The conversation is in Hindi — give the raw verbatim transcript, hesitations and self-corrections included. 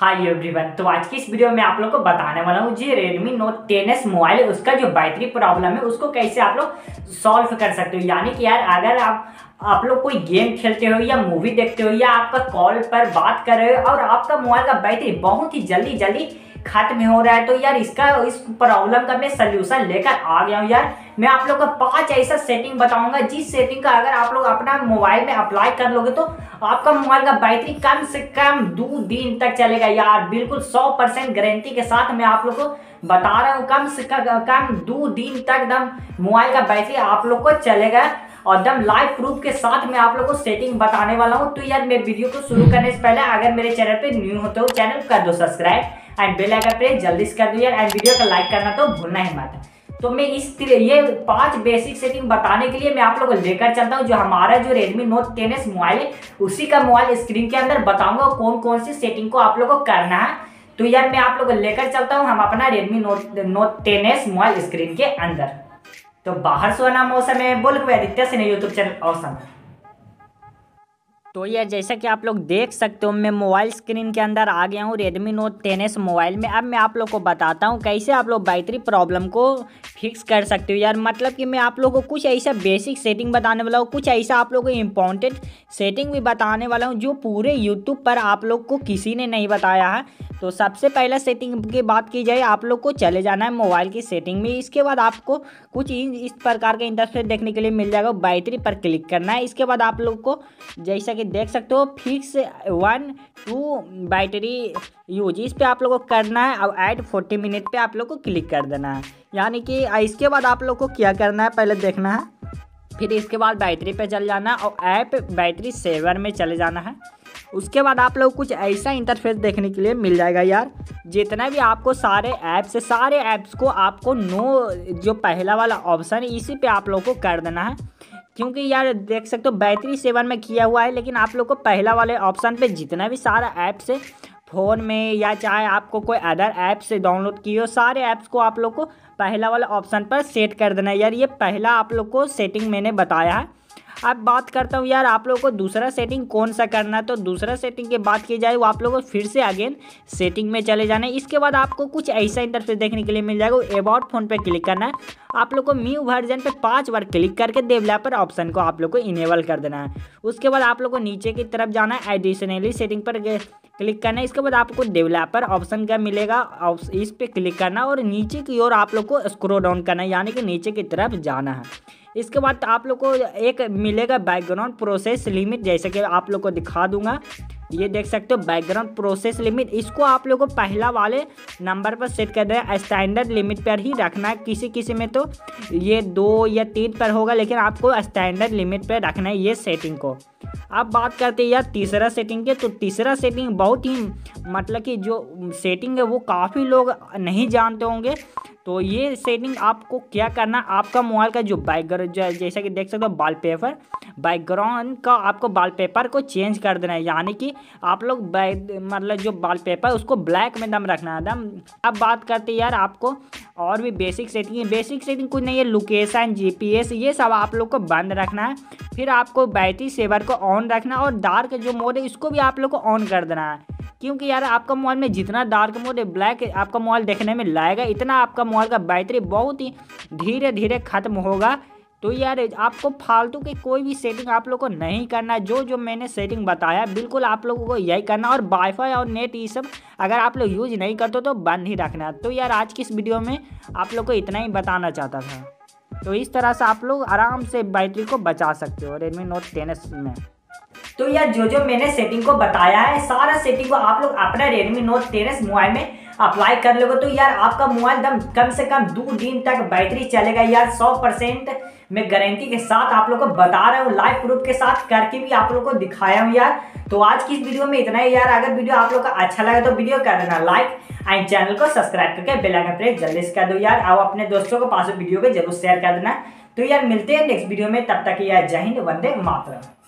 Hi everyone. तो आज की इस वीडियो में आप लोग को बताने वाला हूँ जी Redmi Note ten S mobile है, उसका जो बैटरी प्रॉब्लम है उसको कैसे आप लोग सॉल्व कर सकते हो। यानी कि यार अगर आप आप लोग कोई गेम खेलते हो या मूवी देखते हो या आपका कॉल पर बात कर रहे हो और आपका मोबाइल का बैटरी बहुत ही जल्दी जल्दी खत्म हो रहा है, तो यार इसका इस प्रॉब्लम का मैं सल्यूशन लेकर आ गया हूँ। यार मैं आप लोग को पांच ऐसा सेटिंग बताऊंगा जिस सेटिंग का अगर आप लोग अपना मोबाइल में अप्लाई कर लोगे तो आपका मोबाइल का बैटरी कम से कम दो दिन तक चलेगा। यार बिल्कुल सौ परसेंट गारंटी के साथ मैं आप लोग को बता रहा हूँ, कम से कम दो दिन तक एकदम मोबाइल का बैटरी आप लोग को चलेगा और एकदम लाइव प्रूफ के साथ मैं आप लोग को सेटिंग बताने वाला हूँ। तो यार मैं वीडियो को शुरू करने से पहले अगर मेरे चैनल पे न्यू होते हो चैनल कर दो subscribe and bell icon press जल्दी से कर दो यार, एंड वीडियो का लाइक करना तो भूलना ही मत। तो मैं इस ये पांच बेसिक सेटिंग बताने के लिए मैं आप लोगों को लेकर चलता हूँ जो हमारा जो Redmi Note ten S mobile है उसी का मोबाइल स्क्रीन के अंदर बताऊंगा कौन कौन सी सेटिंग को आप लोग को करना है। तो यार मैं आप लोग को लेकर चलता हूँ हम अपना Redmi Note Note ten S mobile screen के अंदर। तो बाहर सोना मौसम है बोल के Aditya Sinha YouTube channel awesome. तो यार जैसा कि आप लोग देख सकते हो मैं मोबाइल स्क्रीन के अंदर आ गया हूँ Redmi Note ten S mobile में। अब मैं आप लोग को बताता हूँ कैसे आप लोग बैटरी प्रॉब्लम को फिक्स कर सकते हो। यार मतलब कि मैं आप लोग को कुछ ऐसा बेसिक सेटिंग बताने वाला हूँ, कुछ ऐसा आप लोग को इम्पोर्टेंट सेटिंग भी बताने वाला हूँ जो पूरे यूट्यूब पर आप लोग को किसी ने नहीं बताया है। तो सबसे पहला सेटिंग की बात की जाए आप लोग को चले जाना है मोबाइल की सेटिंग में। इसके बाद आपको कुछ इस प्रकार का इंटरफेस देखने के लिए मिल जाएगा, बैटरी पर क्लिक करना है। इसके बाद आप लोग को जैसा कि देख सकते हो fix one two battery use इस पे आप लोगों को करना है। अब ऐड फोर्टी मिनट पे आप लोग को क्लिक कर देना है। यानी कि इसके बाद आप लोग को क्या करना है पहले देखना है, फिर इसके बाद बैटरी पे चल जाना है और ऐप बैटरी सेवर में चले जाना है। उसके बाद आप लोग कुछ ऐसा इंटरफेस देखने के लिए मिल जाएगा। यार जितना भी आपको सारे ऐप्स है सारे ऐप्स को आपको नो जो पहला वाला ऑप्शन है इसी पे आप लोग को कर देना है, क्योंकि यार देख सकते हो बैटरी सेवन में किया हुआ है लेकिन आप लोग को पहला वाले ऑप्शन पे जितना भी सारा ऐप्स है फ़ोन में या चाहे आपको कोई अदर ऐप से डाउनलोड किए हो सारे ऐप्स को आप लोग को पहला वाला ऑप्शन पर सेट कर देना है। यार ये पहला आप लोग को सेटिंग मैंने बताया है। अब बात करता हूँ यार आप लोगों को दूसरा सेटिंग कौन सा करना है। तो दूसरा सेटिंग की बात की जाए वो आप लोगों को फिर से अगेन सेटिंग में चले जाना है। इसके बाद आपको कुछ ऐसा इंटरफेस देखने के लिए मिल जाएगा, अबाउट फोन पे क्लिक करना है। आप लोग को न्यू वर्जन पे पांच बार क्लिक करके डेवलपर ऑप्शन को आप लोग को इनेबल कर देना है। उसके बाद आप लोग को नीचे की तरफ जाना है, एडिशनली सेटिंग पर क्लिक करना है। इसके बाद आपको डेवलपर ऑप्शन का मिलेगा, इस पे क्लिक करना और नीचे की ओर आप लोग को स्क्रॉल डाउन करना है, यानी कि नीचे की तरफ जाना है। इसके बाद आप लोग को एक मिलेगा बैकग्राउंड प्रोसेस लिमिट, जैसे कि आप लोग को दिखा दूंगा। ये देख सकते हो बैकग्राउंड प्रोसेस लिमिट, इसको आप लोग को पहला वाले नंबर पर सेट कर देना है। स्टैंडर्ड लिमिट पर ही रखना है, किसी किसी में तो ये दो या तीन पर होगा लेकिन आपको स्टैंडर्ड लिमिट पर रखना है ये सेटिंग को। अब बात करते हैं यार तीसरा सेटिंग के। तो तीसरा सेटिंग बहुत ही मतलब कि जो सेटिंग है वो काफ़ी लोग नहीं जानते होंगे। तो ये सेटिंग आपको क्या करना, आपका मोबाइल का जो बैकग्राउंड जैसा कि देख सकते हो वॉलपेपर बैकग्राउंड का आपको वॉलपेपर को चेंज कर देना है, यानी कि आप लोग मतलब जो वॉलपेपर उसको ब्लैक में दम रखना है दम। अब बात करते हैं यार आपको और भी बेसिक सेटिंग है। बेसिक सेटिंग कुछ नहीं है, लोकेशन जीपीएस ये सब आप लोग को बंद रखना है। फिर आपको बैटरी सेवर को ऑन रखना और डार्क जो मोड है इसको भी आप लोग को ऑन कर देना है, क्योंकि यार आपका मोबाइल में जितना डार्क मोड है ब्लैक आपका मोबाइल देखने में लाएगा इतना आपका मोबाइल का बैटरी बहुत ही धीरे धीरे ख़त्म होगा। तो यार आपको फालतू की कोई भी सेटिंग आप लोग को नहीं करना, जो जो मैंने सेटिंग बताया बिल्कुल आप लोगों को यही करना। और वाईफाई और नेट ये सब अगर आप लोग यूज नहीं करते तो बंद ही रखना। तो यार आज की इस वीडियो में आप लोग को इतना ही बताना चाहता था। तो इस तरह से आप लोग आराम से बैटरी को बचा सकते हो Redmi Note टेन एस में। तो यार जो जो मैंने सेटिंग को बताया है सारा सेटिंग को आप लोग अपना Redmi Note ten S mobile में अप्लाई कर लोगे तो यार आपका मोबाइल दम कम से कम दो दिन तक बैटरी चलेगा। यार सौ परसेंट मैं गारंटी के साथ आप लोग को बता रहा हूँ, लाइव प्रूफ के साथ करके भी आप लोग को दिखाया हूँ यार। तो आज की इस वीडियो में इतना ही यार। अगर वीडियो आप लोग का अच्छा लगे तो वीडियो कर देना लाइक एंड चैनल को सब्सक्राइब करके बेल आइकन प्रेस जल्दी से कर दो यार, और अपने दोस्तों को पास वीडियो को जरूर शेयर कर देना। तो यार मिलते हैं नेक्स्ट वीडियो में, तब तक यार जय हिंद वंदे मातरम।